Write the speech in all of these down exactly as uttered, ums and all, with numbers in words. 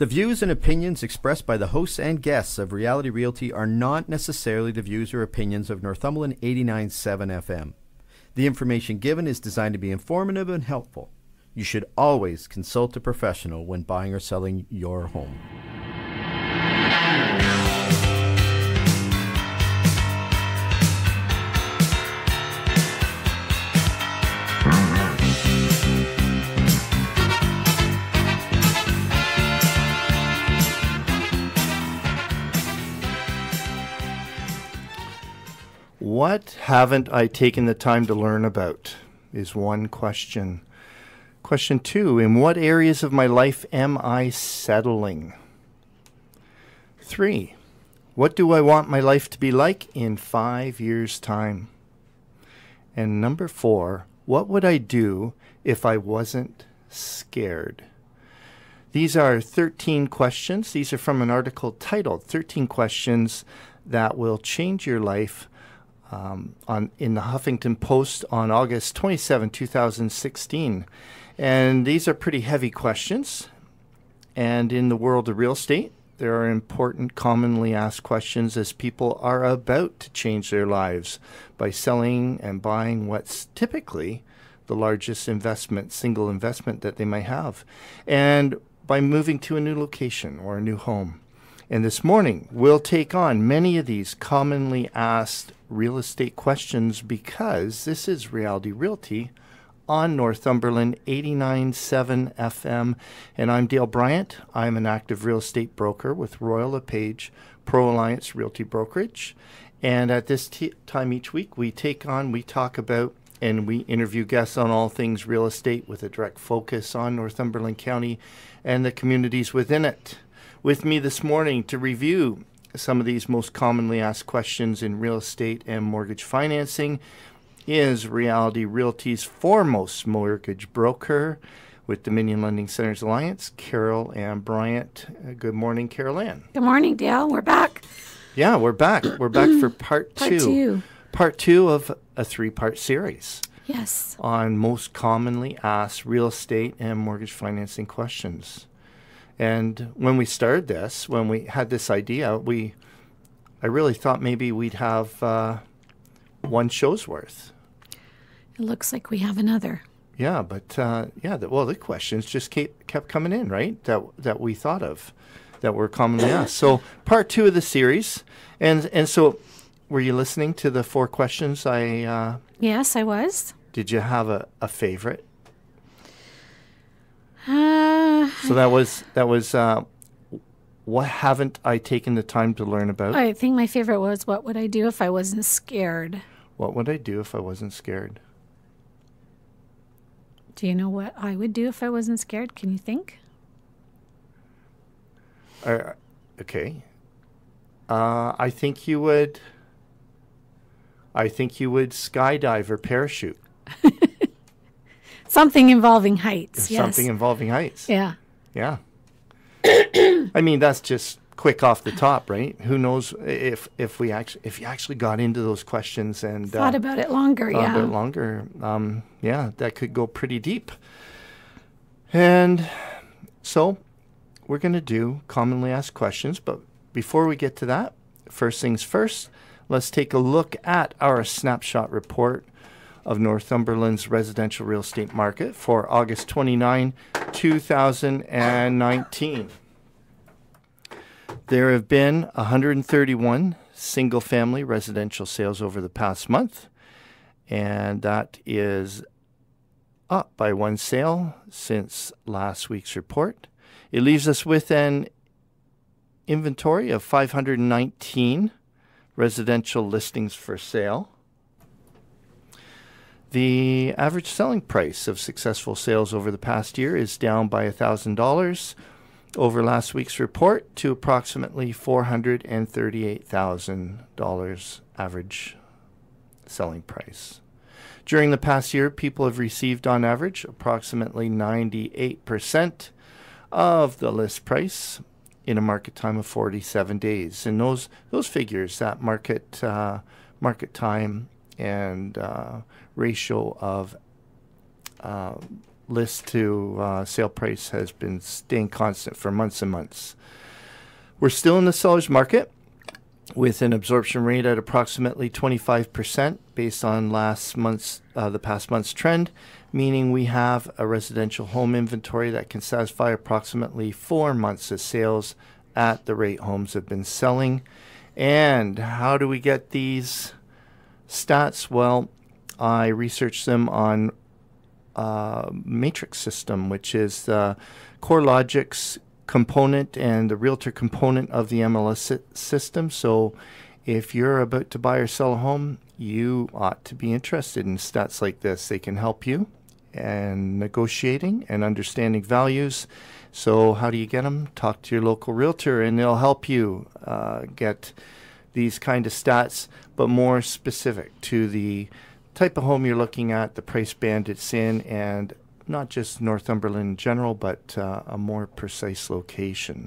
The views and opinions expressed by the hosts and guests of Reality Realty are not necessarily the views or opinions of Northumberland eighty-nine point seven F M. The information given is designed to be informative and helpful. You should always consult a professional when buying or selling your home. What haven't I taken the time to learn about is one question. Question two, in what areas of my life am I settling? Three, what do I want my life to be like in five years' time? And number four, what would I do if I wasn't scared? These are thirteen questions. These are from an article titled thirteen Questions That Will Change Your Life Um, on in the Huffington Post on August twenty-seventh, two thousand sixteen. And these are pretty heavy questions. And in the world of real estate, there are important, commonly asked questions as people are about to change their lives by selling and buying what's typically the largest investment, single investment that they might have, and by moving to a new location or a new home. And this morning, we'll take on many of these commonly asked real estate questions because this is Reality Realty on Northumberland eighty-nine point seven F M. And I'm Dale Bryant. I'm an active real estate broker with Royal LePage Pro Alliance Realty Brokerage. And at this t- time each week, we take on, we talk about, and we interview guests on all things real estate with a direct focus on Northumberland County and the communities within it. With me this morning to review some of these most commonly asked questions in real estate and mortgage financing is Reality Realty's foremost mortgage broker with Dominion Lending Centers Alliance, CaroleAnn Bryant. Uh, good morning, CaroleAnn. Good morning, Dale. We're back. Yeah, we're back. We're back for part two. Part two. Part two of a three-part series. Yes. On most commonly asked real estate and mortgage financing questions. And when we started this, when we had this idea, we, I really thought maybe we'd have uh, one show's worth. It looks like we have another. Yeah, but uh, yeah, the, well, the questions just kept kept coming in, right? That that we thought of, that were commonly asked. So part two of the series, and and so, were you listening to the four questions? I uh, yes, I was. Did you have a, a favorite? Uh, so that was that was uh, what haven't I taken the time to learn about? I think my favorite was what would I do if I wasn't scared? What would I do if I wasn't scared? Do you know what I would do if I wasn't scared? Can you think? Uh, okay. Uh, I think you would. I think you would skydive or parachute. Something involving heights, yes. Something involving heights. Yeah. Yeah. I mean, that's just quick off the top, right? Who knows if if we actually if you actually got into those questions and thought uh, about it longer, thought yeah. about it longer. Um, yeah, that could go pretty deep. And so we're going to do commonly asked questions, but before we get to that, first things first, let's take a look at our snapshot report of Northumberland's residential real estate market for August twenty-ninth, two thousand nineteen. There have been one hundred thirty-one single-family residential sales over the past month, and that is up by one sale since last week's report. It leaves us with an inventory of five hundred nineteen residential listings for sale. The average selling price of successful sales over the past year is down by one thousand dollars over last week's report to approximately four hundred thirty-eight thousand dollars average selling price. During the past year, people have received on average approximately ninety-eight percent of the list price in a market time of forty-seven days. And those those figures, that market uh, market time and uh, ratio of uh, list to uh, sale price has been staying constant for months and months. We're still in the seller's market with an absorption rate at approximately twenty-five percent based on last month's, uh, the past month's trend, meaning we have a residential home inventory that can satisfy approximately four months of sales at the rate homes have been selling. And how do we get these stats? Well, I researched them on uh, Matrix System, which is the CoreLogic's component and the realtor component of the M L S system. So if you're about to buy or sell a home, you ought to be interested in stats like this. They can help you in negotiating and understanding values. So how do you get them? Talk to your local realtor and they'll help you uh, get these kind of stats, but more specific to the type of home you're looking at, the price band it's in, and not just Northumberland in general, but uh, a more precise location.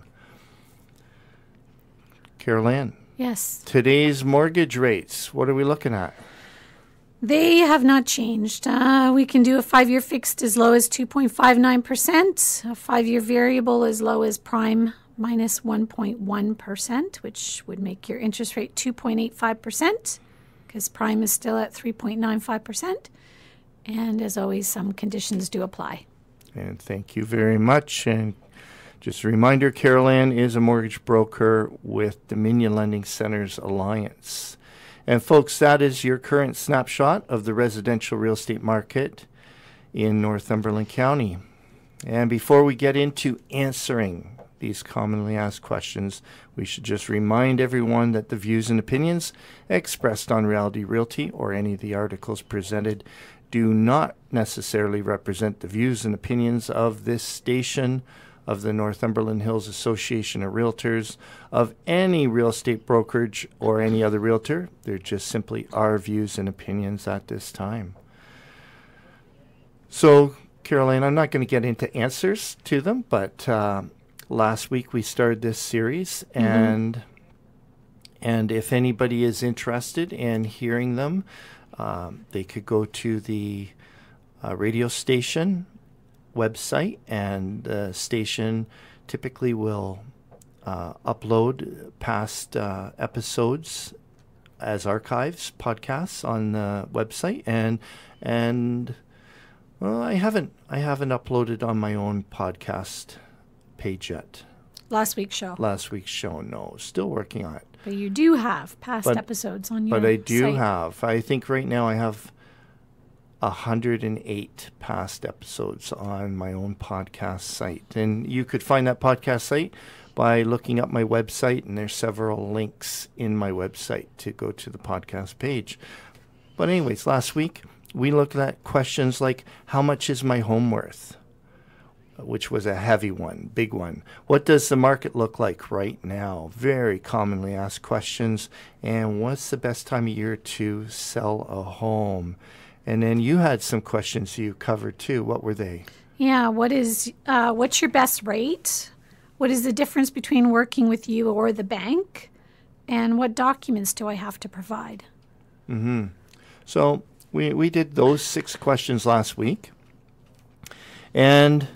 CaroleAnn. Yes. Today's mortgage rates, what are we looking at? They have not changed. Uh, we can do a five-year fixed as low as two point five nine percent, a five-year variable as low as prime minus one point one percent, which would make your interest rate two point eight five percent, because prime is still at three point nine five percent. And as always, some conditions do apply. And thank you very much. And just a reminder, CaroleAnn is a mortgage broker with Dominion Lending Centers Alliance. And folks, that is your current snapshot of the residential real estate market in Northumberland County. And before we get into answering these commonly asked questions, we should just remind everyone that the views and opinions expressed on Reality Realty or any of the articles presented do not necessarily represent the views and opinions of this station, of the Northumberland Hills Association of Realtors, of any real estate brokerage or any other realtor. They're just simply our views and opinions at this time. So, CaroleAnn, I'm not going to get into answers to them, but uh, last week we started this series, mm-hmm. and and if anybody is interested in hearing them, um, they could go to the uh, radio station website, and the station typically will uh, upload past uh, episodes as archives, podcasts on the website, and and well, I haven't I haven't uploaded on my own podcast page yet. Last week's show. Last week's show, no, still working on it. But you do have past but, episodes on your But I do site. have. I think right now I have one hundred eight past episodes on my own podcast site. And you could find that podcast site by looking up my website, and there's several links in my website to go to the podcast page. But anyways, last week we looked at questions like, how much is my home worth? Which was a heavy one, big one. What does the market look like right now? Very commonly asked questions. And what's the best time of year to sell a home? And then you had some questions you covered too. What were they? Yeah, what is uh, what's your best rate? What is the difference between working with you or the bank? And what documents do I have to provide? Mm-hmm. So we we did those six questions last week. And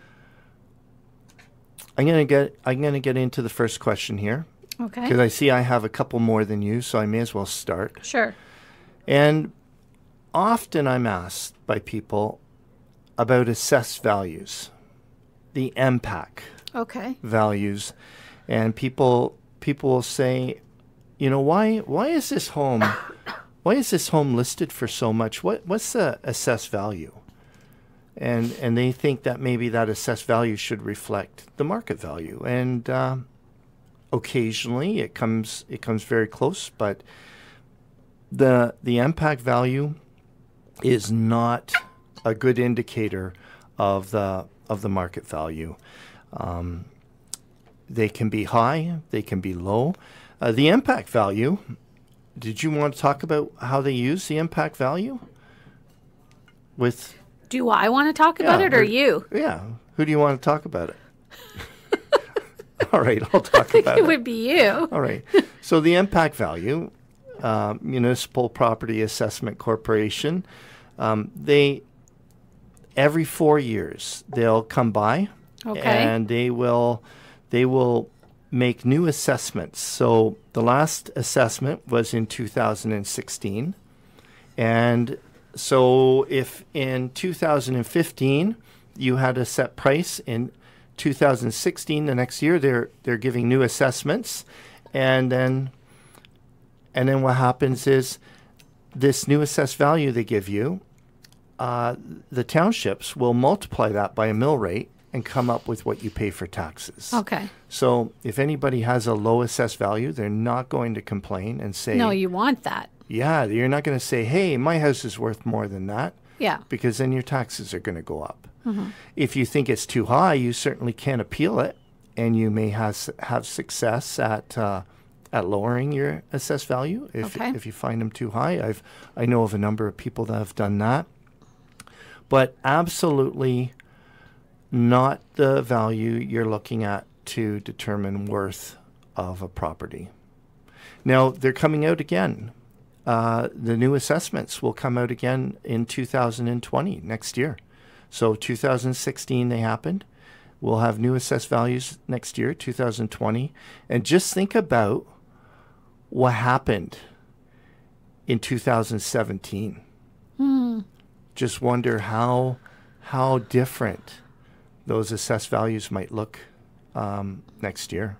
I'm gonna get I'm gonna get into the first question here. Okay. Because I see I have a couple more than you, so I may as well start. Sure. And often I'm asked by people about assessed values, the M P A C okay. values, and people people will say, you know, why why is this home why is this home listed for so much? What what's the assessed value? And and they think that maybe that assessed value should reflect the market value, and uh, occasionally it comes it comes very close, but the the M P A C value is not a good indicator of the of the market value. Um, they can be high, they can be low. Uh, the M P A C value. Did you want to talk about how they use the M P A C value? With Do I want to talk about yeah, it or, or you? Yeah. Who do you want to talk about it? All right, I'll talk I think about it. it. It would be you. All right. So the M P A C value, uh, Municipal Property Assessment Corporation, um, they every four years they'll come by, Okay. and they will they will make new assessments. So the last assessment was in two thousand sixteen, and so if in two thousand fifteen you had a set price, in two thousand sixteen, the next year, they're they're giving new assessments, and then and then what happens is this new assessed value they give you, uh, the townships will multiply that by a mill rate and come up with what you pay for taxes. Okay. So if anybody has a low assessed value, they're not going to complain and say, No, you want that. yeah, you're not going to say, hey, my house is worth more than that, Yeah. because then your taxes are going to go up. Mm-hmm. If you think it's too high, you certainly can appeal it, and you may has, have success at uh, at lowering your assessed value if Okay. if you find them too high. I've I know of a number of people that have done that, but absolutely not the value you're looking at to determine worth of a property. Now they're coming out again. Uh, the new assessments will come out again in two thousand twenty, next year. So two thousand sixteen they happened. We'll have new assessed values next year, two thousand twenty. And just think about what happened in two thousand seventeen. Hmm. Just wonder how how different those assessed values might look um, next year.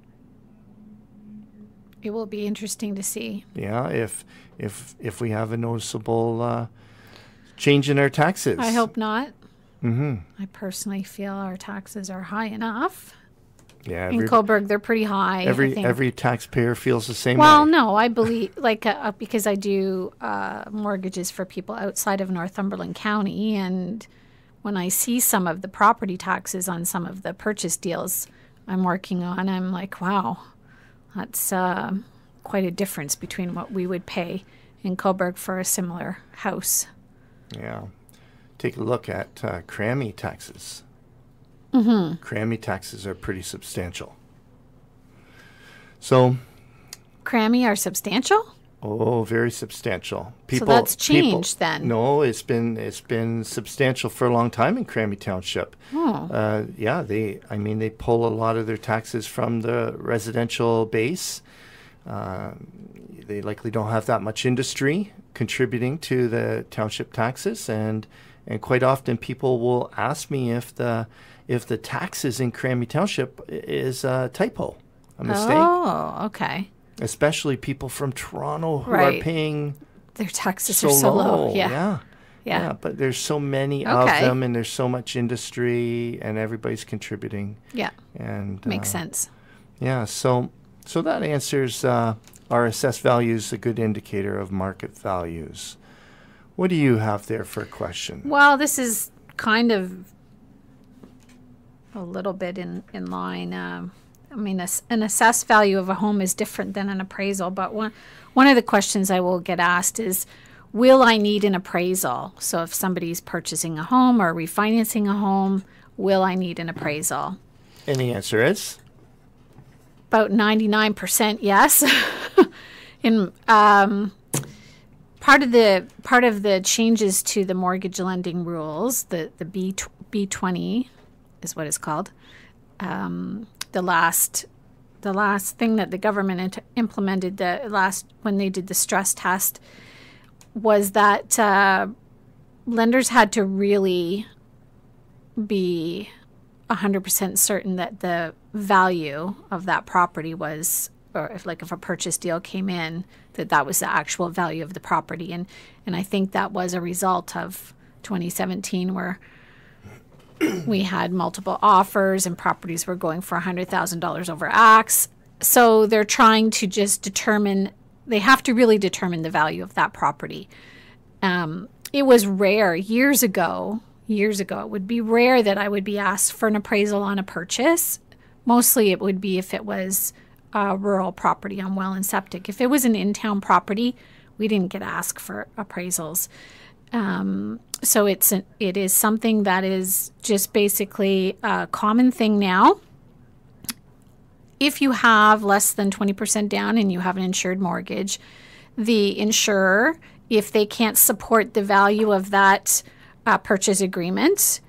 It will be interesting to see. Yeah, if if if we have a noticeable uh, change in our taxes. I hope not. Mm-hmm. I personally feel our taxes are high enough. Yeah, In every Coburg, they're pretty high. I every, think. every taxpayer feels the same Well, way. no, I believe, like, uh, because I do uh, mortgages for people outside of Northumberland County, and when I see some of the property taxes on some of the purchase deals I'm working on, I'm like, wow, that's uh, quite a difference between what we would pay in Coburg for a similar house. Yeah. Take a look at uh, Crammy taxes. Mm-hmm. Crammy taxes are pretty substantial. So, Crammy are substantial? oh, very substantial. So that's changed then. No, it's been it's been substantial for a long time in Crammy Township. Oh. Uh, yeah, they I mean they pull a lot of their taxes from the residential base. Uh, they likely don't have that much industry contributing to the township taxes, and and quite often people will ask me if the if the taxes in Crammy Township is a typo, a mistake. Oh, okay. Especially people from Toronto who Right. are paying Their taxes so are so low. low. Yeah. yeah. Yeah. Yeah, but there's so many of Okay. them, and there's so much industry, and everybody's contributing. Yeah. And Makes uh, sense. Yeah, so so that answers uh, our assessed values, a good indicator of market values. What do you have there for a question? Well, this is kind of a little bit in, in line. Um, I mean, a, an assessed value of a home is different than an appraisal, but one, one of the questions I will get asked is, will I need an appraisal? So if somebody's purchasing a home or refinancing a home, will I need an appraisal? And the answer is? About ninety-nine percent yes. in um, part of the part of the changes to the mortgage lending rules, the the B B twenty is what it's called. Um, the last the last thing that the government int- implemented the last when they did the stress test was that uh, lenders had to really be one hundred percent certain that the value of that property was, or if like if a purchase deal came in, that that was the actual value of the property. And and I think that was a result of twenty seventeen, where we had multiple offers and properties were going for one hundred thousand dollars over X. So they're trying to just determine, they have to really determine the value of that property. Um, it was rare years ago, years ago, it would be rare that I would be asked for an appraisal on a purchase. Mostly it would be if it was a rural property on well and septic. If it was an in-town property, we didn't get asked for appraisals. Um, so it's an, it is something that is just basically a common thing now. If you have less than twenty percent down and you have an insured mortgage, the insurer, if they can't support the value of that uh, purchase agreement,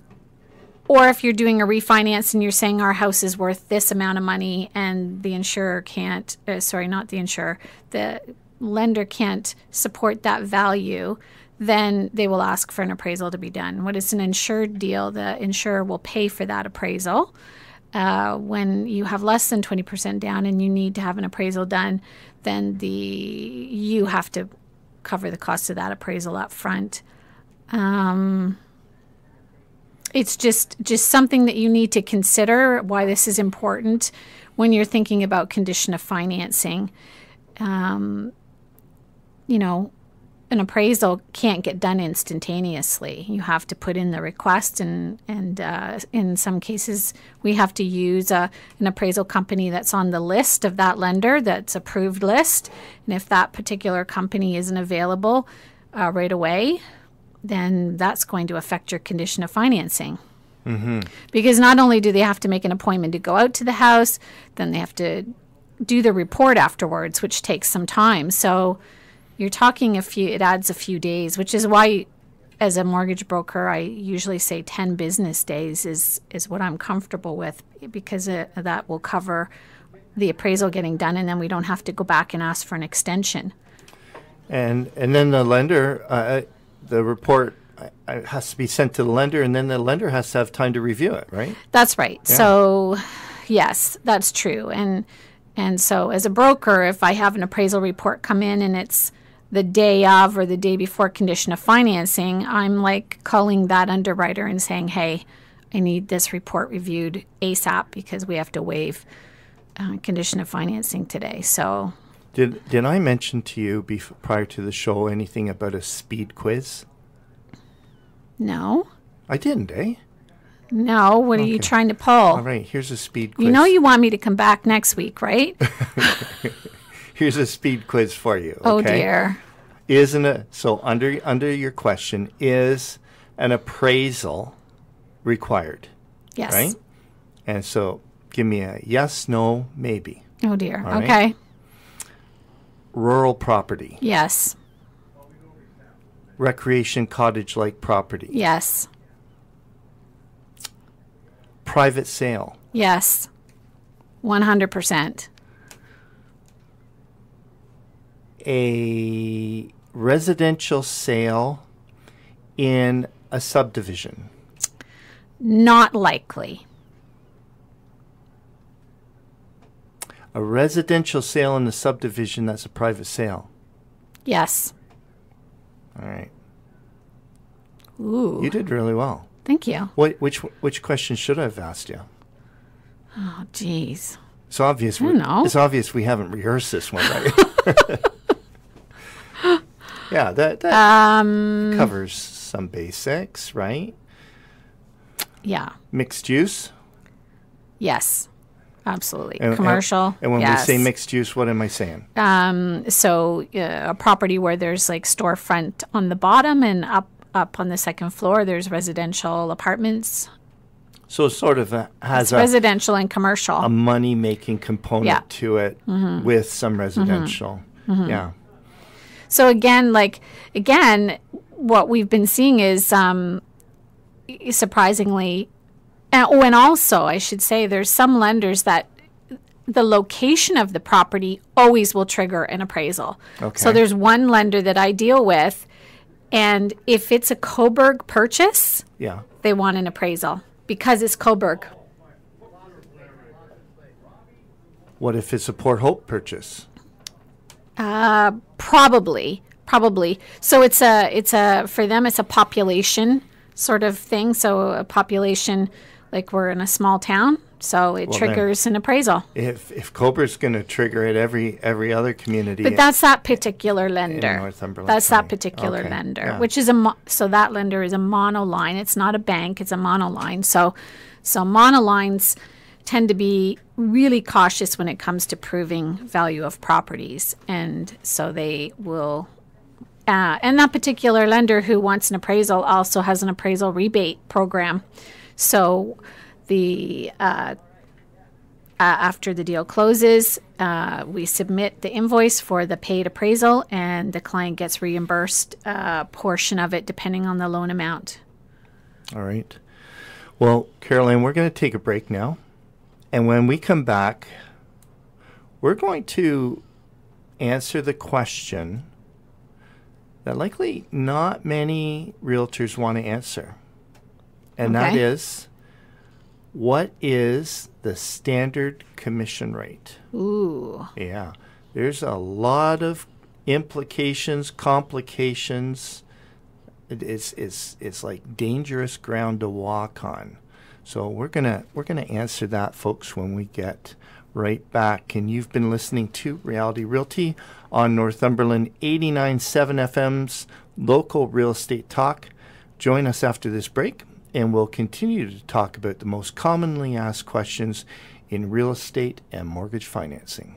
or if you're doing a refinance and you're saying our house is worth this amount of money and the insurer can't, uh, sorry, not the insurer, the lender can't support that value, then they will ask for an appraisal to be done. When it's an insured deal, the insurer will pay for that appraisal. Uh, when you have less than twenty percent down and you need to have an appraisal done, then the you have to cover the cost of that appraisal up front. Um, it's just just something that you need to consider why this is important when you're thinking about condition of financing. Um, you know, an appraisal can't get done instantaneously. You have to put in the request, and and uh, in some cases we have to use a, an appraisal company that's on the list of that lender, that's approved list. And if that particular company isn't available uh, right away, then that's going to affect your condition of financing. Mm-hmm. Because not only do they have to make an appointment to go out to the house, then they have to do the report afterwards, which takes some time. So you're talking a few, it adds a few days, which is why as a mortgage broker, I usually say ten business days is, is what I'm comfortable with, because it, that will cover the appraisal getting done, and then we don't have to go back and ask for an extension. And and then the lender, uh, the report uh, has to be sent to the lender, and then the lender has to have time to review it, right? That's right. Yeah. So, yes, that's true. And and so as a broker, if I have an appraisal report come in and it's the day of or the day before condition of financing, I'm like calling that underwriter and saying, hey, I need this report reviewed ASAP because we have to waive uh, condition of financing today. So did did I mention to you bef- prior to the show anything about a speed quiz? No. I didn't, eh? No. What okay. are you trying to pull? All right, here's a speed quiz. You know you want me to come back next week, right? Here's a speed quiz for you. Okay? Oh, dear. Isn't it? So under under your question, is an appraisal required? Yes. Right? And so give me a yes, no, maybe. Oh, dear. All okay. Right? Rural property. Yes. Recreation cottage-like property. Yes. Private sale. Yes. one hundred percent. A residential sale in a subdivision. Not likely. A residential sale in the subdivision, that's a private sale. Yes. All right. Ooh. You did really well. Thank you. What, which which question should I have asked you? Oh, geez. It's obvious. I don't we, know. It's obvious we haven't rehearsed this one, right? Yeah, that, that um, covers some basics, right? Yeah. Mixed use? Yes. Absolutely. And, Commercial. And, and when yes. we say mixed use, what am I saying? Um, so uh, a property where there's like storefront on the bottom and up up on the second floor, there's residential apartments. So it sort of a, has a residential and commercial. A money-making component yeah. to it mm-hmm. with some residential. Mm-hmm. Yeah. So again, like, again, what we've been seeing is um, surprisingly, and, oh, and also I should say there's some lenders that the location of the property always will trigger an appraisal. Okay. So there's one lender that I deal with, and if it's a Coburg purchase, yeah, they want an appraisal because it's Coburg. What if it's a Port Hope purchase? Uh, probably, probably. So it's a, it's a, for them, it's a population sort of thing. So a population, like we're in a small town, so it well, triggers an appraisal. If if Coburg's going to trigger it, every every other community. But that's that particular lender. Northumberland That's County. that particular okay. lender, yeah. which is a mo- so that lender is a monoline. It's not a bank. It's a monoline. So, so monolines tend to be really cautious when it comes to proving value of properties, and so they will. Uh, and that particular lender who wants an appraisal also has an appraisal rebate program. So the uh, after the deal closes, uh, we submit the invoice for the paid appraisal, and the client gets reimbursed a portion of it depending on the loan amount. All right. Well, CaroleAnn, we're going to take a break now. And when we come back, we're going to answer the question that likely not many realtors want to answer. And Okay. that is, what is the standard commission rate? Ooh. Yeah. There's a lot of implications, complications. It, it's it's it's like dangerous ground to walk on. So we're gonna we're gonna answer that, folks, when we get right back. And you've been listening to Reality Realty on Northumberland eighty-nine point seven F M's local real estate talk. Join us after this break, and we'll continue to talk about the most commonly asked questions in real estate and mortgage financing.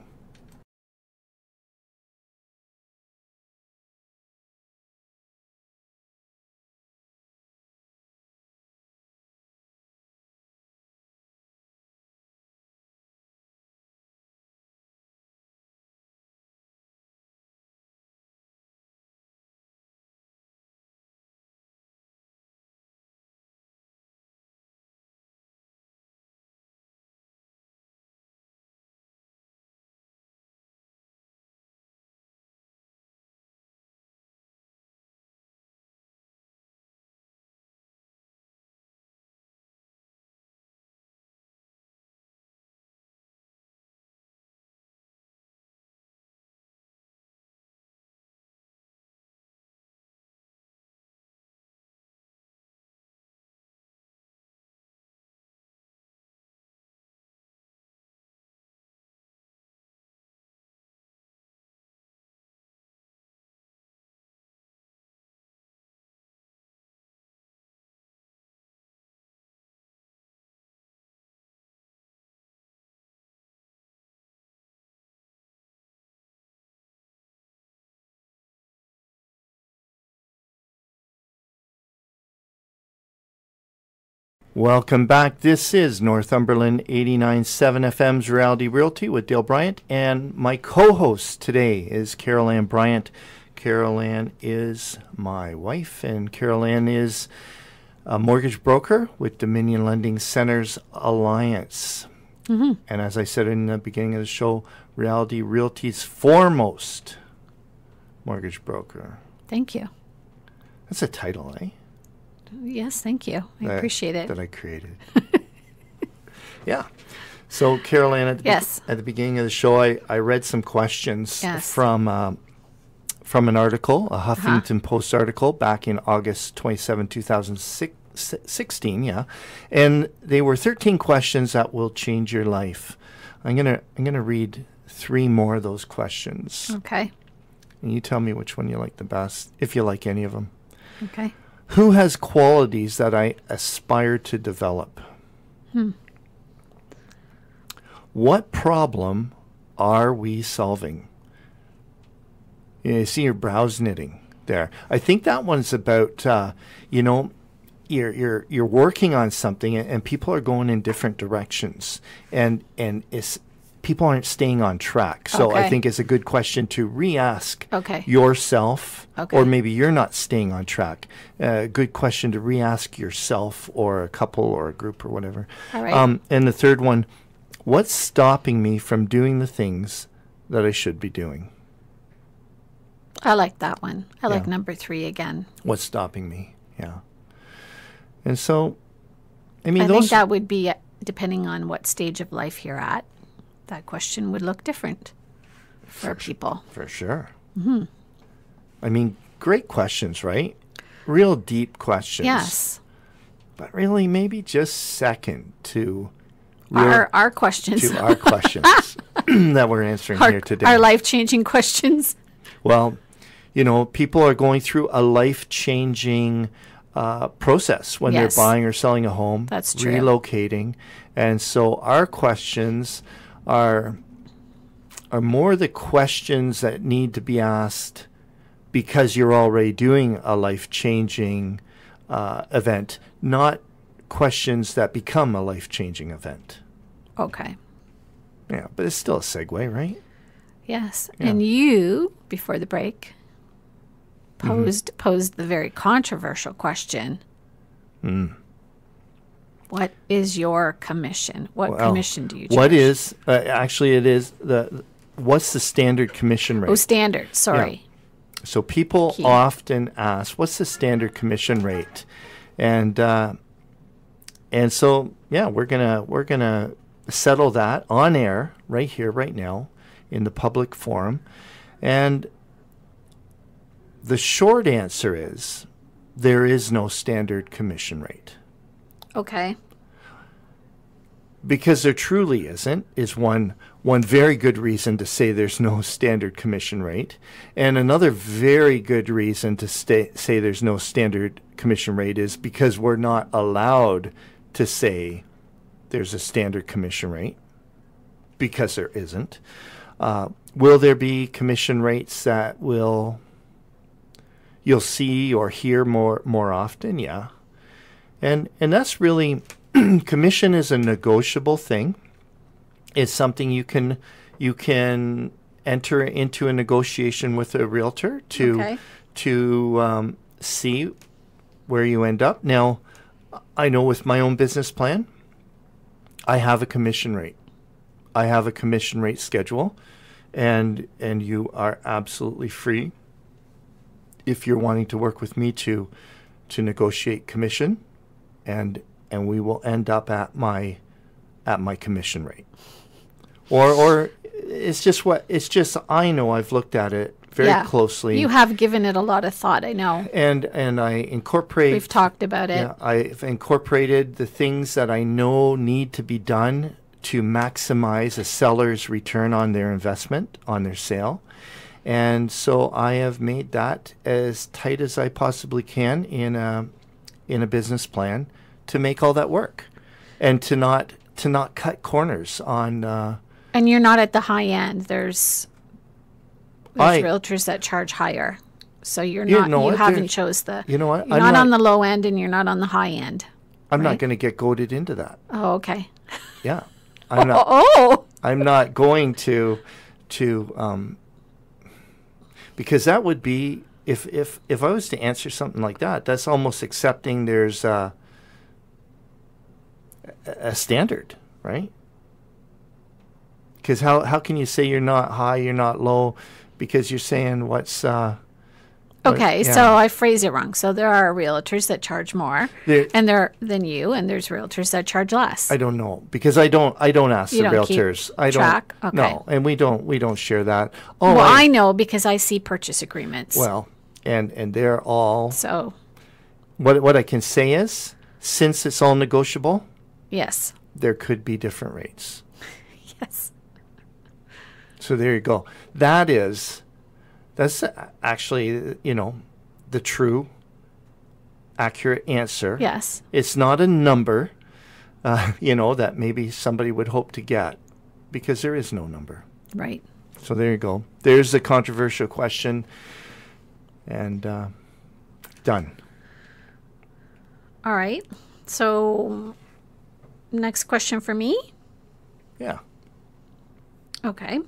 Welcome back. This is Northumberland eighty-nine point seven F M's Reality Realty with Dale Bryant, and my co-host today is CaroleAnn Bryant. CaroleAnn is my wife, and CaroleAnn is a mortgage broker with Dominion Lending Centers Alliance. Mm-hmm. And as I said in the beginning of the show, Reality Realty's foremost mortgage broker. Thank you. That's a title, eh? Yes, thank you. I that, appreciate it. That I created. Yeah. So, CaroleAnn, at the, yes. be- at the beginning of the show, I, I read some questions yes. from uh, from an article, a Huffington uh-huh. Post article back in August twenty-seventh, two thousand sixteen, yeah. And they were thirteen questions that will change your life. I'm gonna I'm gonna read three more of those questions. Okay. And you tell me which one you like the best, if you like any of them. Okay. Who has qualities that I aspire to develop? Hmm. What problem are we solving? You see your brows knitting there. I think that one's about, uh, you know, you're you're you're working on something, and, and people are going in different directions, and and it's people aren't staying on track. So okay. I think it's a good question to re-ask okay. yourself, okay. or maybe you're not staying on track. A uh, good question to re-ask yourself, or a couple, or a group, or whatever. All right. Um, and the third one, what's stopping me from doing the things that I should be doing? I like that one. I yeah. like number three again. What's stopping me? Yeah. And so, I mean, I those think that would be, uh, depending on what stage of life you're at, that question would look different for, for people. For sure. Mm-hmm. I mean, great questions, right? Real deep questions. Yes. But really, maybe just second to our our questions. To our questions that we're answering our, here today. Our life-changing questions. Well, you know, people are going through a life-changing uh, process when yes. they're buying or selling a home. That's true. Relocating. And so our questions are are more the questions that need to be asked because you're already doing a life-changing uh, event, not questions that become a life-changing event. Okay. Yeah, but it's still a segue, right? Yes. Yeah. And you, before the break, posed mm-hmm. posed the very controversial question. Mm. What is your commission? What well, commission do you charge? What is, uh, actually it is, the what's the standard commission rate? Oh, standard, sorry. Yeah. So people Key. often ask, what's the standard commission rate? And uh, and so, yeah, we're gonna we're gonna settle that on air right here, right now, in the public forum. And the short answer is there is no standard commission rate. Okay. Because there truly isn't, is one one very good reason to say there's no standard commission rate. And another very good reason to stay, say there's no standard commission rate is because we're not allowed to say there's a standard commission rate, because there isn't. Uh, will there be commission rates that will you'll see or hear more more often? Yeah. And and that's really, commission is a negotiable thing. It's something you can you can enter into a negotiation with a realtor to okay. to um, see where you end up. Now, I know with my own business plan, I have a commission rate. I have a commission rate schedule, and and you are absolutely free, if you're wanting to work with me, to to negotiate commission, and and we will end up at my at my commission rate. Or or it's just what it's just I know I've looked at it very yeah. closely. You have given it a lot of thought, I know. And and I incorporate We've talked about it. Yeah, I've incorporated the things that I know need to be done to maximize a seller's return on their investment, on their sale. And so I have made that as tight as I possibly can in a in a business plan to make all that work, and to not to not cut corners on. Uh, and you're not at the high end. There's there's I, realtors that charge higher, so you're you not. Know you what? haven't There's, chose the. You know what? You're I'm not, not on the low end, and you're not on the high end. I'm right? not going to get goaded into that. Oh, okay. Yeah, I'm not. Oh. I'm not going to to um, because that would be if if if I was to answer something like that, that's almost accepting there's a, a standard, right? Because how how can you say you're not high, you're not low, because you're saying what's uh, okay, what, yeah. so I phrase it wrong. So there are realtors that charge more, there, and there than you, and there's realtors that charge less. I don't know, because I don't I don't ask you the don't realtors. Keep I don't track? Okay. No, and we don't we don't share that. Oh, well, I, I know because I see purchase agreements. Well, and and they're all so. What what I can say is, since it's all negotiable, yes, there could be different rates. Yes. So there you go. That is, that's actually, you know, the true, accurate answer. Yes. It's not a number, uh, you know, that maybe somebody would hope to get, because there is no number. Right. So there you go. There's the controversial question, and uh, done. All right. So next question for me. Yeah. Okay.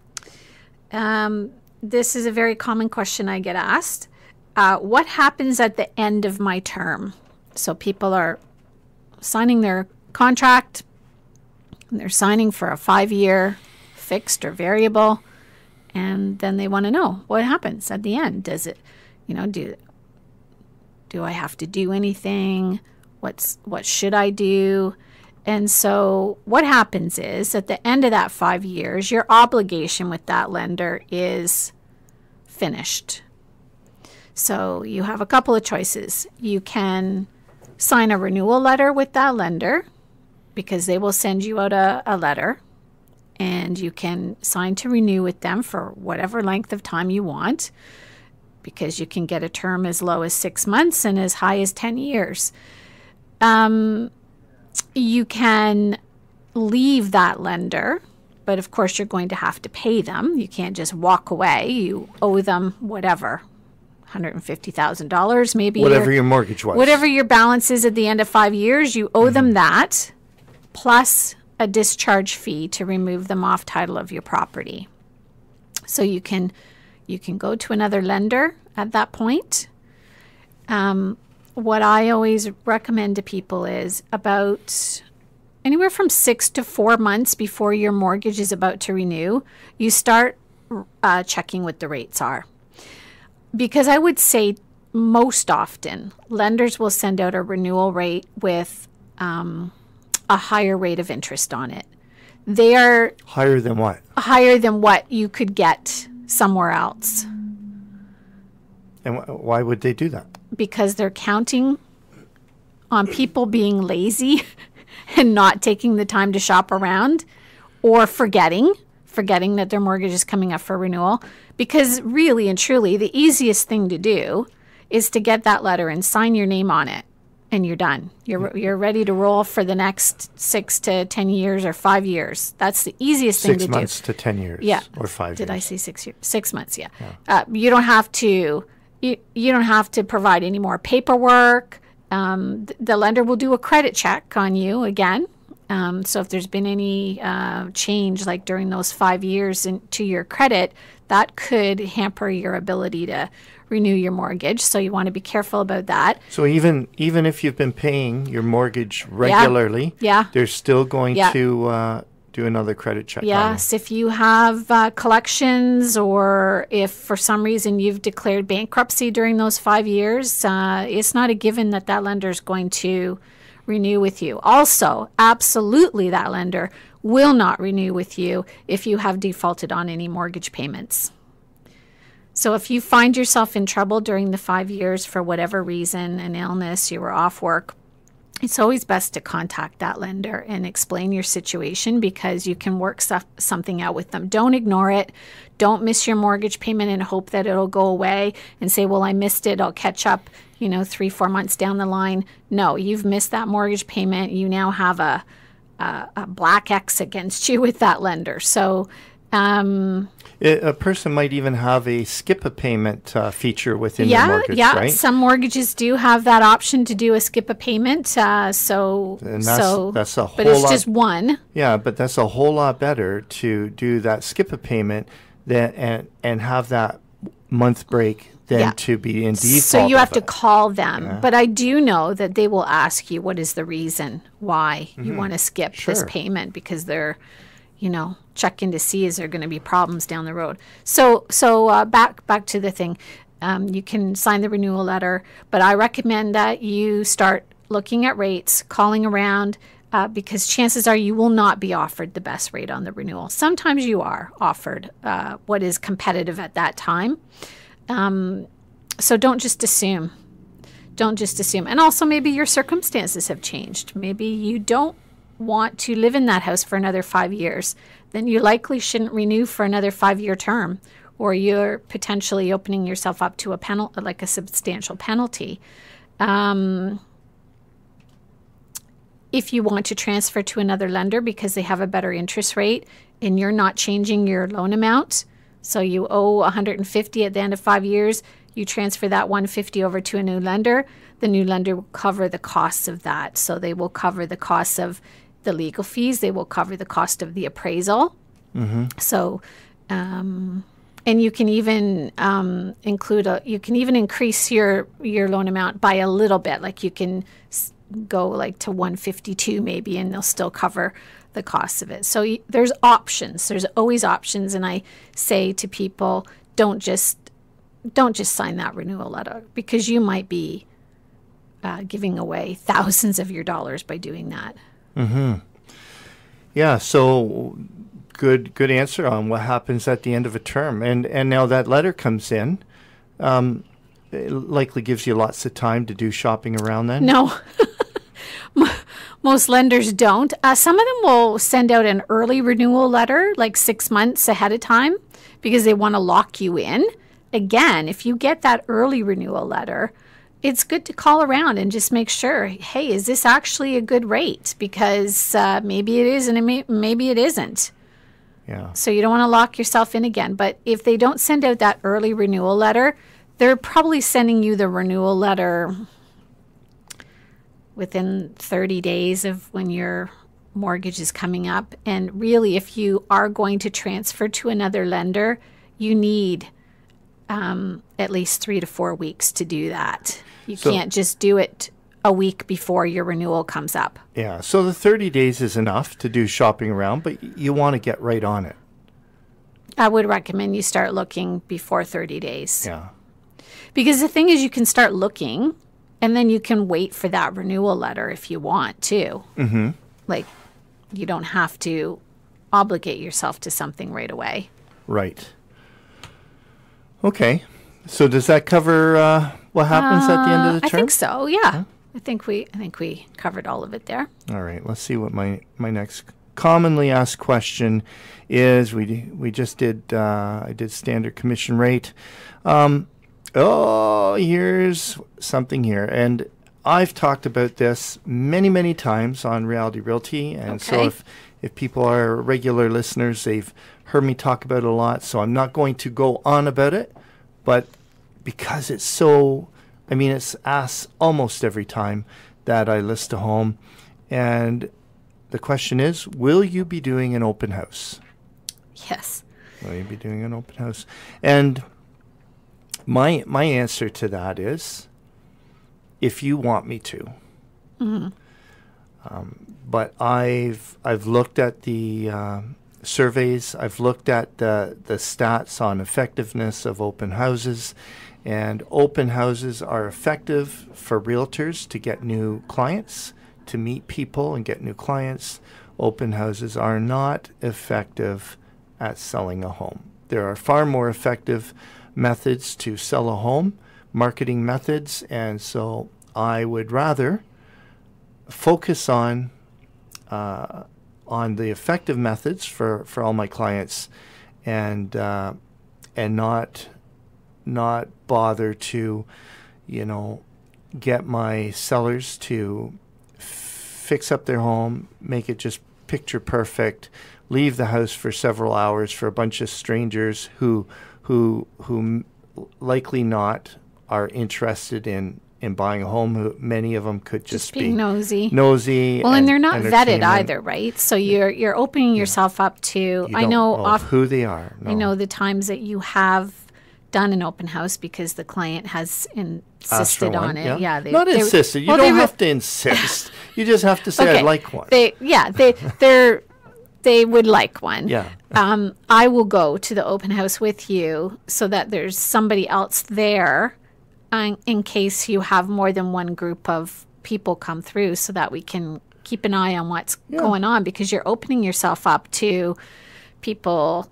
Um, this is a very common question I get asked. Uh, what happens at the end of my term? So people are signing their contract, and they're signing for a five-year fixed or variable, and then they want to know what happens at the end. Does it, you know, do do I have to do anything? What's what should I do? And so what happens is at the end of that five years, your obligation with that lender is finished. So you have a couple of choices. You can sign a renewal letter with that lender, because they will send you out a, a letter, and you can sign to renew with them for whatever length of time you want, because you can get a term as low as six months and as high as ten years. Um, you can leave that lender, but of course you're going to have to pay them. You can't just walk away. You owe them whatever, one hundred fifty thousand dollars maybe. Whatever your, your mortgage was. Whatever your balance is at the end of five years, you owe mm-hmm. them that, plus a discharge fee to remove them off title of your property. So you can you can go to another lender at that point. Um, what I always recommend to people is about anywhere from six to four months before your mortgage is about to renew, you start uh, checking what the rates are. Because I would say most often lenders will send out a renewal rate with um, a higher rate of interest on it. They are higher than what? Higher than what you could get somewhere else. And wh- why would they do that? Because they're counting on people being lazy and not taking the time to shop around, or forgetting, forgetting that their mortgage is coming up for renewal. Because really and truly, the easiest thing to do is to get that letter and sign your name on it, and you're done. You're you're ready to roll for the next six to ten years or five years. That's the easiest thing to do. Six months to ten years. Yeah. Or five Did years. I say six years? Six months, yeah. Yeah. Uh, you don't have to you, you don't have to provide any more paperwork. Um, th- the lender will do a credit check on you again. Um, so if there's been any uh, change, like during those five years into your credit, that could hamper your ability to renew your mortgage. So you want to be careful about that. So even even if you've been paying your mortgage regularly, Yeah. they're still going Yeah. to uh, do another credit check on you. Yes, if you have uh, collections, or if for some reason you've declared bankruptcy during those five years, uh, it's not a given that that lender is going to renew with you. Also, absolutely, that lender will not renew with you if you have defaulted on any mortgage payments. So if you find yourself in trouble during the five years for whatever reason, an illness, you were off work, it's always best to contact that lender and explain your situation, because you can work stuff, something out with them. Don't ignore it. Don't miss your mortgage payment and hope that it'll go away and say, well, I missed it, I'll catch up, you know, three, four months down the line. No, you've missed that mortgage payment. You now have a, a, a black X against you with that lender. So um, It, a person might even have a skip a payment uh, feature within yeah, their mortgage, yeah. right? Some mortgages do have that option to do a skip a payment. Uh, so, And that's- so, that's a but whole it's lot- just one. Yeah, but that's a whole lot better to do that skip a payment than and and have that month break than Yeah. to be in default. So you of have to it. call them. Yeah. But I do know that they will ask you what is the reason why you want to skip this Sure. payment, because they're, you know, checking to see is there going to be problems down the road. So so uh, back back to the thing. Um, you can sign the renewal letter, but I recommend that you start looking at rates, calling around, uh, because chances are you will not be offered the best rate on the renewal. Sometimes you are offered uh, what is competitive at that time. Um, so don't just assume. Don't just assume. And also maybe your circumstances have changed. Maybe you don't want to live in that house for another five years. Then you likely shouldn't renew for another five-year term, or you're potentially opening yourself up to a penalty, like a substantial penalty. Um, if you want to transfer to another lender because they have a better interest rate and you're not changing your loan amount, so you owe one hundred fifty at the end of five years, you transfer that one hundred fifty over to a new lender, the new lender will cover the costs of that. So they will cover the costs of the legal fees, they will cover the cost of the appraisal. Mm-hmm. So, um, and you can even um, include a, you can even increase your your loan amount by a little bit. Like you can s- go like to one hundred fifty-two maybe, and they'll still cover the costs of it. So y- there's options. There's always options, and I say to people, don't just don't just sign that renewal letter, because you might be uh, giving away thousands of your dollars by doing that. Mm-hmm. Yeah, so good good answer on what happens at the end of a term. And and now that letter comes in, um, it likely gives you lots of time to do shopping around then? No. Most lenders don't. Uh, some of them will send out an early renewal letter, like six months ahead of time, because they want to lock you in. Again, if you get that early renewal letter, it's good to call around and just make sure, hey, is this actually a good rate? Because uh, maybe it is and it may, maybe it isn't. Yeah. So you don't want to lock yourself in again. But if they don't send out that early renewal letter, they're probably sending you the renewal letter within thirty days of when your mortgage is coming up. And really, if you are going to transfer to another lender, you need um, at least three to four weeks to do that. You So- can't just do it a week before your renewal comes up. Yeah. So the thirty days is enough to do shopping around, but y- you want to get right on it. I would recommend you start looking before thirty days. Yeah. Because the thing is, you can start looking and then you can wait for that renewal letter if you want to. Mm-hmm. Like, you don't have to obligate yourself to something right away. Right. Okay. So does that cover uh, what happens at the end of the Uh, I term? think so, yeah. I think we I think we covered all of it there. All right. Let's see what my, my next commonly asked question is. We d- we just did uh, I did standard commission rate. Um, oh, here's something here, and I've talked about this many many times on Reality Realty, and so Okay. if if people are regular listeners, they've heard me talk about it a lot. So I'm not going to go on about it, but because it's so, I mean, it's asked almost every time that I list a home. And the question is, will you be doing an open house? Yes. Will you be doing an open house? And my my answer to that is, if you want me to. Mm-hmm. Um, but I've I've looked at the um, surveys. I've looked at the the stats on effectiveness of open houses, and open houses are effective for realtors to get new clients, to meet people and get new clients. Open houses are not effective at selling a home. There are far more effective methods to sell a home, marketing methods, and so I would rather focus on uh, on the effective methods for, for all my clients, and uh, and not not bother to, you know, get my sellers to f- fix up their home, make it just picture perfect, leave the house for several hours for a bunch of strangers who who who m- likely not are interested in in buying a home. Who, many of them could just, Just being be nosy. nosy. Well, and they're not vetted entertainment. either, right? So you're you're opening yourself up to. You I don't know off. who they are. No. I know the times that you have done an open house because the client has Asked for insisted one, on it. yeah. Yeah, they, not they- insisted. You well, they don't were- have to insist. You just have to say, Okay, I'd like one. They yeah they they're they would like one. Yeah. Um, I will go to the open house with you so that there's somebody else there, uh, in case you have more than one group of people come through, so that we can keep an eye on what's Yeah. going on, because you're opening yourself up to people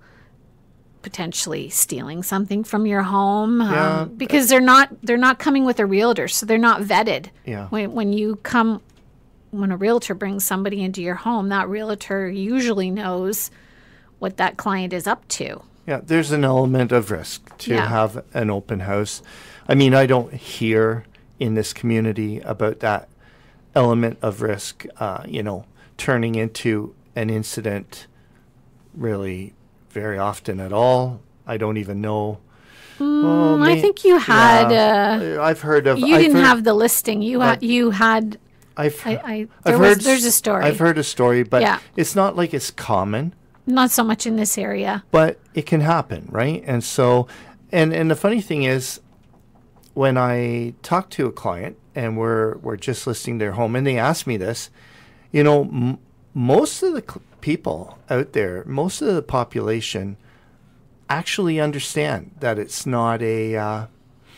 potentially stealing something from your home, um, Yeah. because they're not they're not coming with a realtor, so they're not vetted. Yeah. When when you come, when a realtor brings somebody into your home, that realtor usually knows what that client is up to. Yeah, there's an element of risk to Yeah. have an open house. I mean, I don't hear in this community about that element of risk, uh, you know, turning into an incident really very often at all. I don't even know. Oh, I may- think you had. yeah, Uh, I've heard of. you I've didn't heard, have the listing. You had. but- You had. I've, I. I I've there was. heard. There's a story. I've heard a story, but Yeah. it's not like it's common. Not so much in this area. But it can happen, right? And so, and and the funny thing is, when I talk to a client and we're we're just listing their home, and they ask me this, you know, m- most of the cl- people out there, most of the population, actually understand that it's not a uh,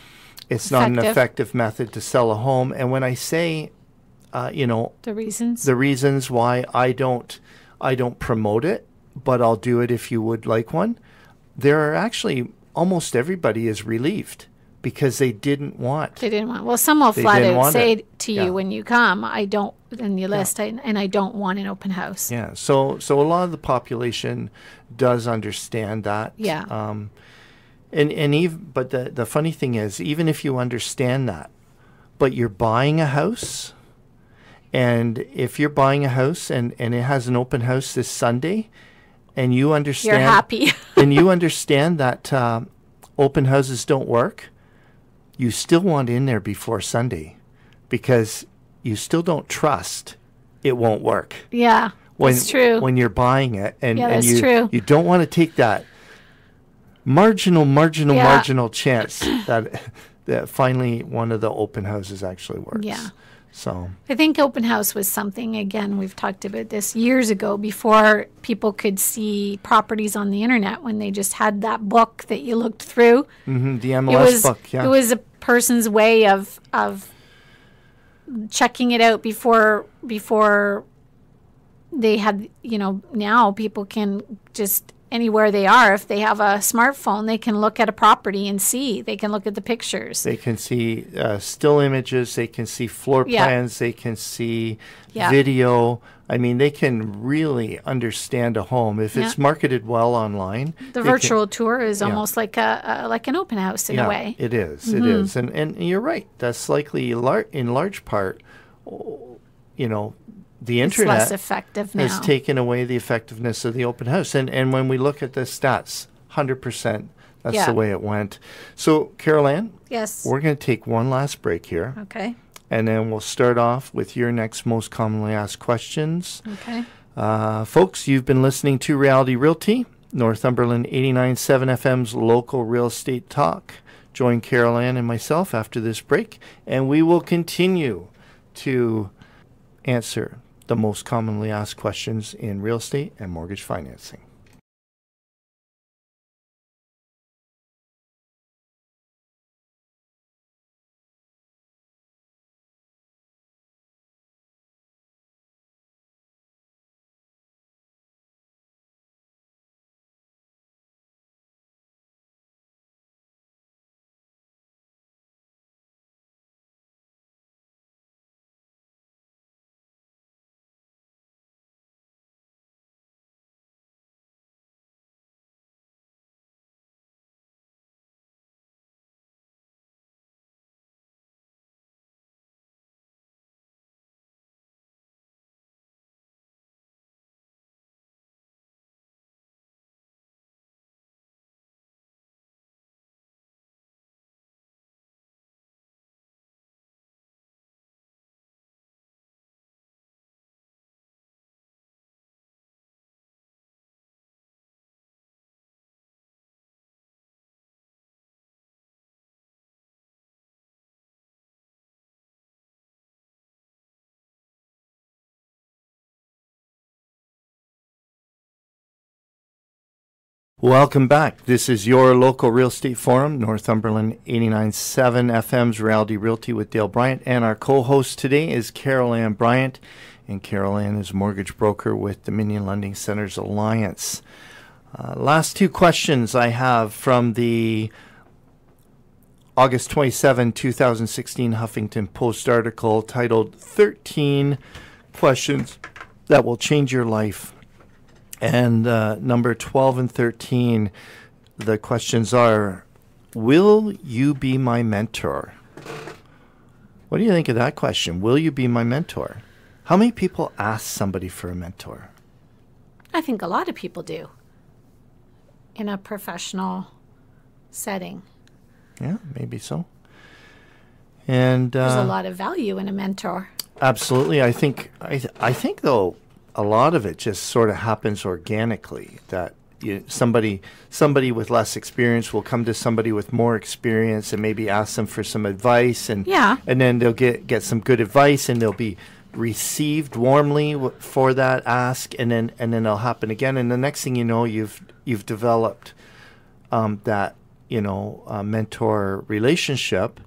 it's not an Effective. effective method to sell a home. And when I say, uh, you know, The reasons. the reasons why I don't I don't promote it, but I'll do it if you would like one. There are actually almost everybody is relieved because they didn't want. They didn't want. Well, some will They flat didn't out want say it. to you Yeah. when you come, "I don't." In your list, I, and I don't want an open house. Yeah. So so a lot of the population does understand that. Yeah. Um, and and even but the the funny thing is, even if you understand that, but you're buying a house, and if you're buying a house and and it has an open house this Sunday, and you understand You're happy. and you understand that uh, open houses don't work, you still want in there before Sunday because you still don't trust it won't work. Yeah. when That's true. when you're buying it, and, Yeah, and that's you true. you don't want to take that marginal, marginal, Yeah. marginal chance that that finally one of the open houses actually works. Yeah. So I think open house was something, again, we've talked about this years ago, before people could see properties on the internet, when they just had that book that you looked through. mhm, the M It L S was, book, yeah. it was a person's way of of checking it out before before they had, you know, now people can just, anywhere they are, if they have a smartphone, they can look at a property and see. They can look at the pictures. They can see uh, still images. They can see floor Yeah. plans. They can see Yeah. video. I mean, they can really understand a home if it's Yeah. marketed well online. The they can- virtual tour is Yeah. almost like a, a like an open house in yeah, a way. it is. It Mm-hmm. is, and and you're right. That's likely lar- in large part, oh, you know, the It's internet less effective now. has taken away the effectiveness of the open house. And and when we look at the stats, one hundred percent, that's Yeah. the way it went. So, CaroleAnn, Yes. we're going to take one last break here, Okay. and then we'll start off with your next most commonly asked questions. Okay. Uh, folks, you've been listening to Reality Realty, Northumberland eighty-nine point seven F M's local real estate talk. Join CaroleAnn and myself after this break, and we will continue to answer the most commonly asked questions in real estate and mortgage financing. Welcome back. This is your local real estate forum, Northumberland eighty-nine point seven F M's Reality Realty with Dale Bryant. And our co-host today is CaroleAnn Bryant. And CaroleAnn is a mortgage broker with Dominion Lending Centers Alliance. Uh, last two questions I have from the August twenty-seventh, two thousand sixteen Huffington Post article titled thirteen Questions That Will Change Your Life. And uh, number twelve and thirteen, the questions are, will you be my mentor? What do you think of that question? Will you be my mentor? How many people ask somebody for a mentor? I think a lot of people do in a professional setting. Yeah, maybe so. And uh, There's a lot of value in a mentor. absolutely. I think, I, th- I think though, a lot of it just sort of happens organically, that you, somebody somebody with less experience will come to somebody with more experience and maybe ask them for some advice, and Yeah. and then they'll get get some good advice, and they'll be received warmly w- for that ask, and then and then it'll happen again, and the next thing you know, you've you've developed um, that you know uh, mentor relationship.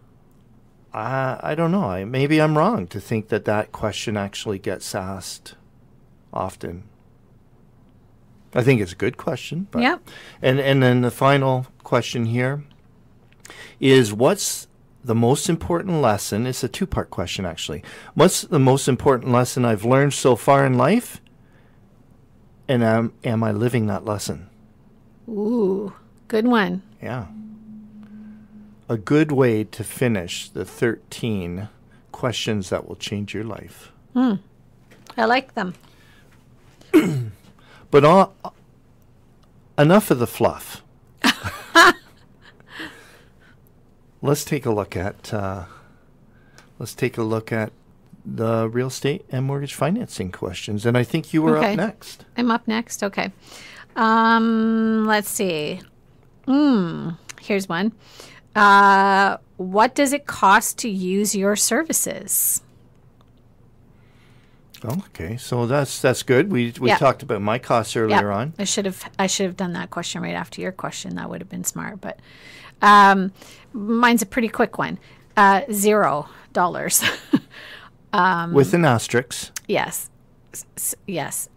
I I don't know. I, maybe I'm wrong to think that that question actually gets asked often. I think it's a good question. But Yep. And and then the final question here is, what's the most important lesson? It's a two-part question, actually. What's the most important lesson I've learned so far in life? And am, am I living that lesson? Ooh, good one. Yeah. A good way to finish the thirteen questions that will change your life. I like them. But all, enough of the fluff. Let's take a look at uh, let's take a look at the real estate and mortgage financing questions. And I think you were Okay. up next. I'm up next. Okay. Um, let's see. Mm, here's one. Uh, what does it cost to use your services? Oh, okay, so that's that's good. We we Yeah. talked about my costs earlier Yeah, on. I should have I should have done that question right after your question. That would have been smart. But um, mine's a pretty quick one. Uh, zero dollars. With an asterisk. Yes, S- s- yes.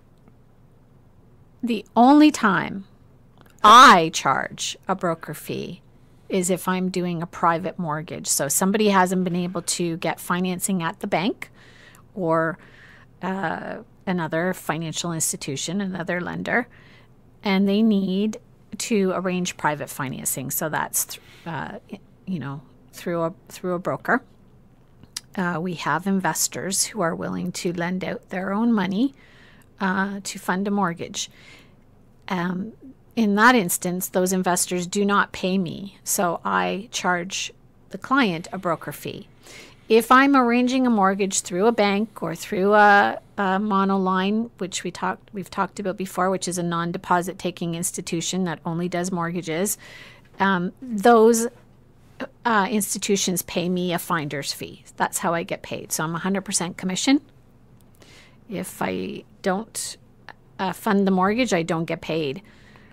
The only time I charge a broker fee is if I'm doing a private mortgage. So somebody hasn't been able to get financing at the bank or uh, another financial institution, another lender, and they need to arrange private financing. So that's, th- uh, you know, through a through a broker. Uh, we have investors who are willing to lend out their own money uh, to fund a mortgage. Um, in that instance, those investors do not pay me, so I charge the client a broker fee. If I'm arranging a mortgage through a bank or through a, a monoline, which we talked we've talked about before, which is a non-deposit taking institution that only does mortgages, um, those uh, institutions pay me a finder's fee. That's how I get paid. So I'm one hundred percent commission. If I don't uh, fund the mortgage, I don't get paid.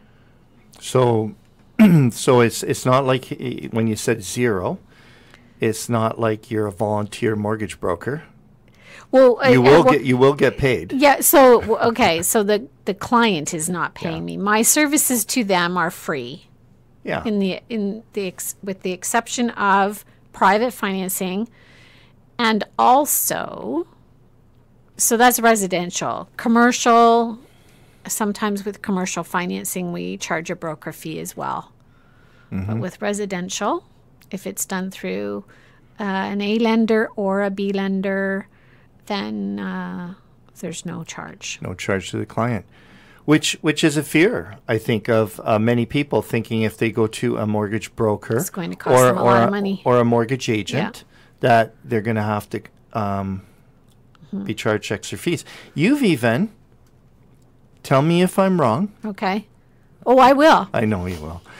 So, so it's it's not like eh, when you said zero. It's not like you're a volunteer mortgage broker. Well, You uh, will uh, well, get you will get paid. Yeah. So w- okay. So the the client is not paying Yeah. me. My services to them are free. Yeah. In the in the ex, with the exception of private financing, and also, so that's residential. Commercial, sometimes with commercial financing, we charge a broker fee as well. But with residential, if it's done through uh, an A lender or a B lender, then uh, there's no charge. No charge to the client, which which is a fear, I think, of uh, many people, thinking if they go to a mortgage broker It's going to cost them a lot of money. or a mortgage agent, that they're going to have to um, be charged extra fees. You've even, tell me if I'm wrong. Okay. Oh, I will. I know you will.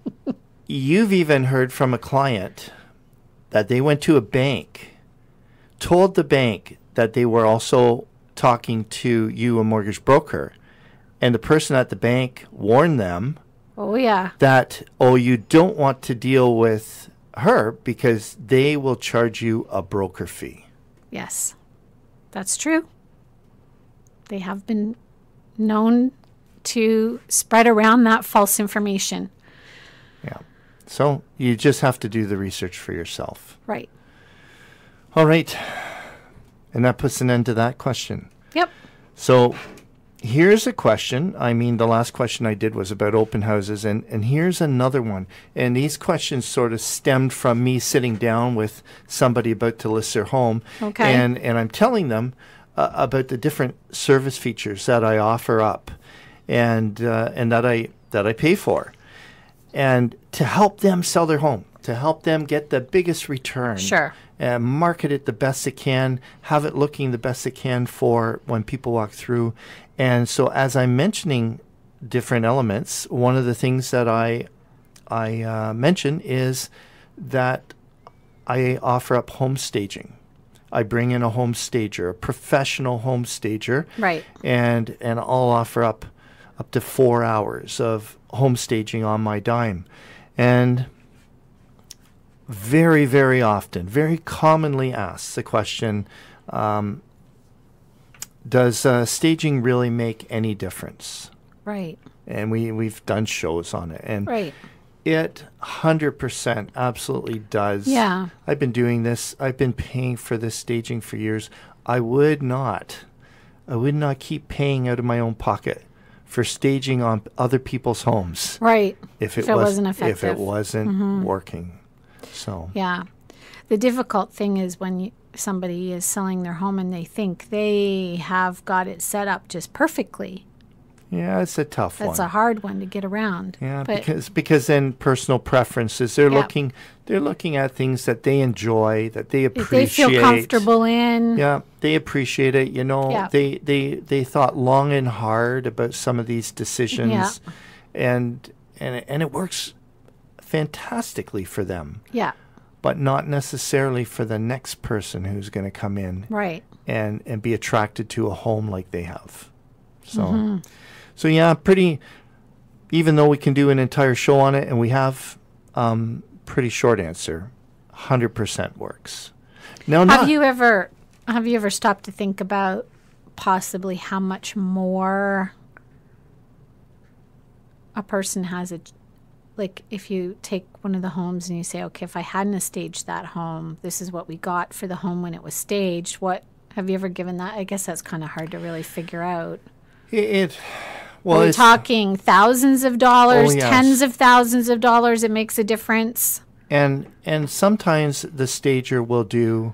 You've even heard from a client that they went to a bank, told the bank that they were also talking to you, a mortgage broker, and the person at the bank warned them Oh, yeah. that, oh, you don't want to deal with her because they will charge you a broker fee. Yes, that's true. They have been known to spread around that false information. Yeah. So you just have to do the research for yourself. Right. All right. And that puts an end to that question. Yep. So here's a question. I mean, the last question I did was about open houses, and, and here's another one. And these questions sort of stemmed from me sitting down with somebody about to list their home. Okay. And, and I'm telling them uh, about the different service features that I offer up and uh, and that I that I pay for. And to help them sell their home, to help them get the biggest return. Sure. And market it the best it can, have it looking the best it can for when people walk through. And so as I'm mentioning different elements, one of the things that I I uh, mention is that I offer up home staging. I bring in a home stager, a professional home stager. Right. And and I'll offer up up to four hours of home staging on my dime. And very, very often, very commonly asked the question, um, does uh, staging really make any difference? Right. And we, we've done shows on it. And Right. it one hundred percent absolutely does. Yeah. I've been doing this. I've been paying for this staging for years. I would not, I would not keep paying out of my own pocket for staging on other people's homes Right. if it, If it was, wasn't if it effective. wasn't working. So Yeah. The difficult thing is when you, somebody is selling their home and they think they have got it set up just perfectly. Yeah, it's a tough That's one. a hard one to get around. Yeah, but because because then personal preferences. They're Yeah. looking they're looking at things that they enjoy, that they if appreciate. they feel comfortable in. Yeah, they appreciate it. You know, Yeah. they they they thought long and hard about some of these decisions, Yeah. and and and it works fantastically for them, Yeah, but not necessarily for the next person who's going to come in right. and and be attracted to a home like they have. So, Mm-hmm. so yeah, pretty. Even though we can do an entire show on it, and we have, um, pretty short answer, one hundred percent works. Now, Have not, you ever have you ever stopped to think about possibly how much more a person has a like if you take one of the homes and you say, okay, if I hadn't have staged that home, this is what we got for the home when it was staged. What have you ever given that? I guess that's kind of hard to really figure out. it, it well, Are we it's, talking thousands of dollars, Oh, yes. tens of thousands of dollars? It makes a difference. and and sometimes the stager will do.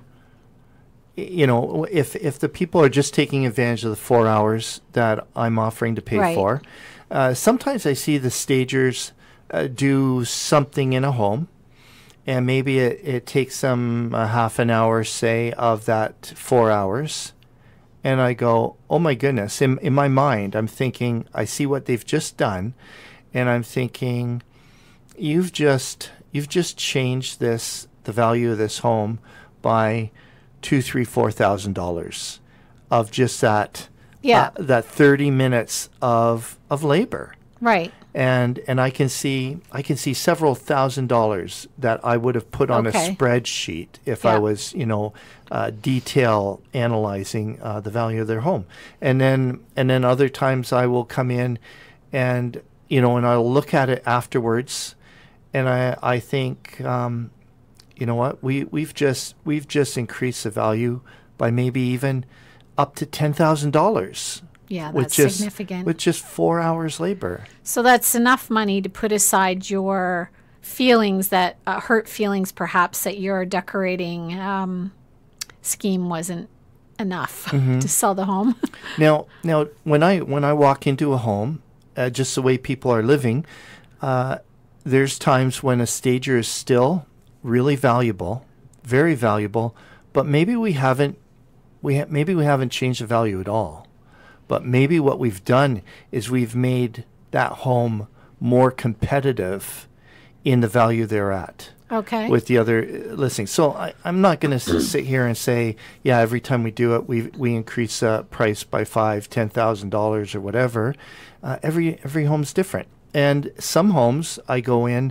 You know, if if the people are just taking advantage of the four hours that I'm offering to pay Right. for, uh, sometimes I see the stagers uh, do something in a home, and maybe it, it takes them a half an hour, say, of that four hours, and I go, oh my goodness! In in my mind, I'm thinking, I see what they've just done, and I'm thinking, you've just you've just changed this the value of this home by two, three, four thousand dollars of just that Yeah. uh, that thirty minutes of of labor, Right. and and I can see I can see several thousand dollars that I would have put on Okay. a spreadsheet if Yeah. I was, you know, uh, detail analyzing uh, the value of their home, and then and then other times I will come in, and you know, and I'll look at it afterwards, and I I think. Um, You know what? We we've just we've just increased the value by maybe even up to ten thousand dollars. Yeah, with that's just significant. with just four hours labor. So that's enough money to put aside your feelings that uh, hurt feelings, perhaps that your decorating um, scheme wasn't enough to sell the home. Now now when I when I walk into a home, uh, just the way people are living, uh, there's times when a stager is still really valuable, very valuable, but maybe we haven't we ha- maybe we haven't changed the value at all. But maybe what we've done is we've made that home more competitive in the value they're at Okay. with the other uh, listings. So I, I'm not going to sit here and say, yeah, every time we do it, we we increase the price by five, ten thousand dollars or whatever. Uh, every every home's different, and some homes I go in,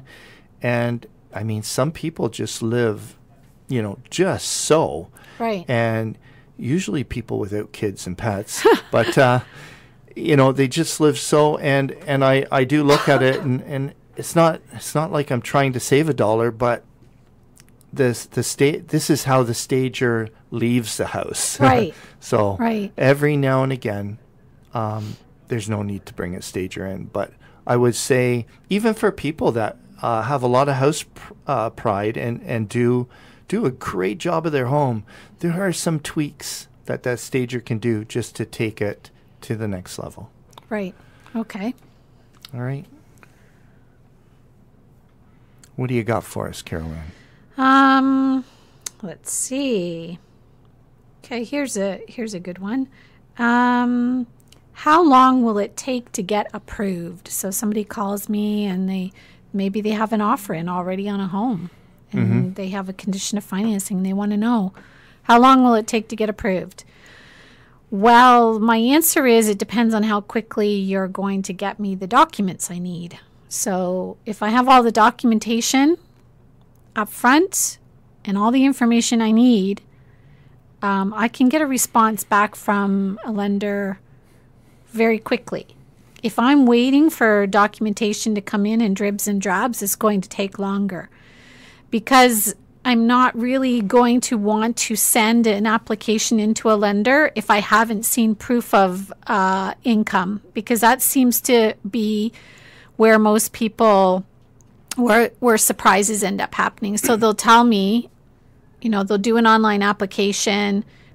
and I mean, some people just live, you know, just so. Right. And usually people without kids and pets, but, uh, you know, they just live so. And, and I, I do look at it, and, and it's not it's not like I'm trying to save a dollar, but this the sta- this is how the stager leaves the house. Right. So Right. every now and again, um, there's no need to bring a stager in. But I would say even for people that Uh, have a lot of house pr- uh, pride and, and do do a great job of their home, there are some tweaks that that stager can do just to take it to the next level. Right. Okay. All right. What do you got for us, CaroleAnn? Um, let's see. Okay, here's a here's a good one. Um, how long will it take to get approved? So somebody calls me and they maybe they have an offer in already on a home, and Mm-hmm. they have a condition of financing. They want to know how long will it take to get approved. Well, my answer is it depends on how quickly you're going to get me the documents I need. So if I have all the documentation up front and all the information I need, um, I can get a response back from a lender very quickly. If I'm waiting for documentation to come in in dribs and drabs, it's going to take longer, because I'm not really going to want to send an application into a lender if I haven't seen proof of uh, income, because that seems to be where most people, where, where surprises end up happening. So they'll tell me, you know, they'll do an online application.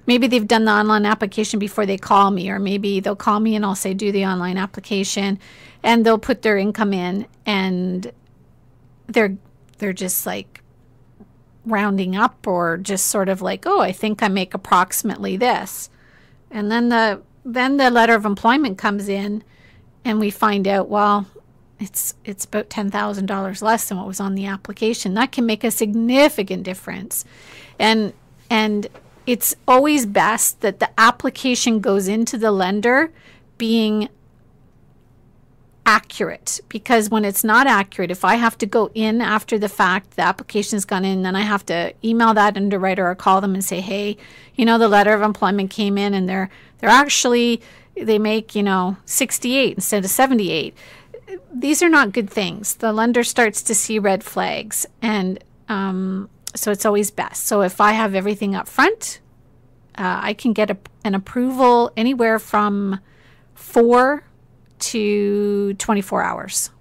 maybe they've done the online application before they call me, or maybe they'll call me and I'll say, do the online application, and they'll put their income in, and they're they're just like rounding up, or just sort of like, oh, I think I make approximately this. And then the then the letter of employment comes in, and we find out, well, it's it's about ten thousand dollars less than what was on the application. That can make a significant difference. And and it's always best that the application goes into the lender being accurate, because when it's not accurate, if I have to go in after the fact, the application's gone in, then I have to email that underwriter or call them and say, hey, you know, the letter of employment came in and they're they're actually, they make, you know, sixty-eight instead of seventy-eight. These are not good things. The lender starts to see red flags, and um, so it's always best. So if I have everything up front, uh, I can get a, an approval anywhere from four to twenty-four hours.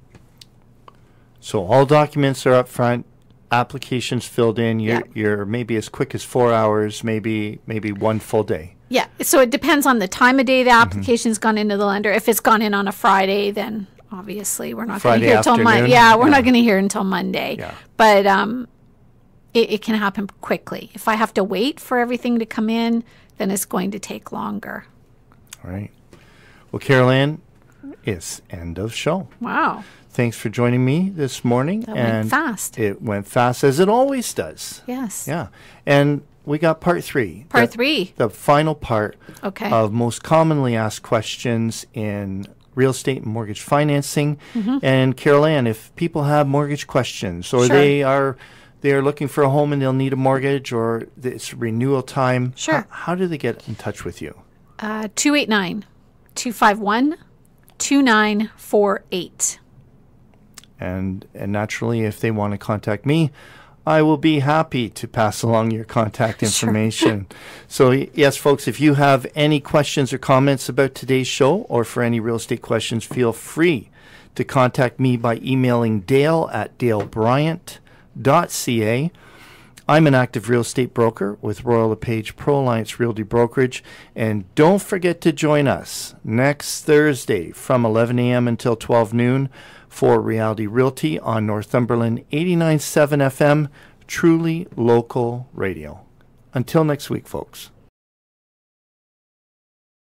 So all documents are up front, applications filled in. You're, Yeah. you're maybe as quick as four hours, maybe maybe one full day. Yeah, so it depends on the time of day the application's gone into the lender. If it's gone in on a Friday, then obviously we're not going to Friday hear until Monday. afternoon? Yeah, we're Yeah. not going to hear until Monday. Yeah. But um, it, it can happen quickly. If I have to wait for everything to come in, then it's going to take longer. All right. Well, CaroleAnn, it's end of show. Wow, Thanks for joining me this morning. that went fast. It went fast, as it always does. Yes. Yeah. And we got part three. Part the, three. The final part Okay. of most commonly asked questions in real estate and mortgage financing. And CaroleAnn, if people have mortgage questions, or Sure. they are they are looking for a home and they'll need a mortgage, or it's renewal time, Sure. how, how do they get in touch with you? Uh, two eight nine, two five one, two nine four eight. And and naturally, if they want to contact me, I will be happy to pass along your contact Sure. information. So y- yes, folks, if you have any questions or comments about today's show, or for any real estate questions, feel free to contact me by emailing Dale at dale bryant dot c a. I'm an active real estate broker with Royal LePage Pro Alliance Realty Brokerage. And don't forget to join us next Thursday from eleven a.m. until twelve noon for Reality Realty on Northumberland eighty-nine point seven F M, truly local radio. Until next week, folks.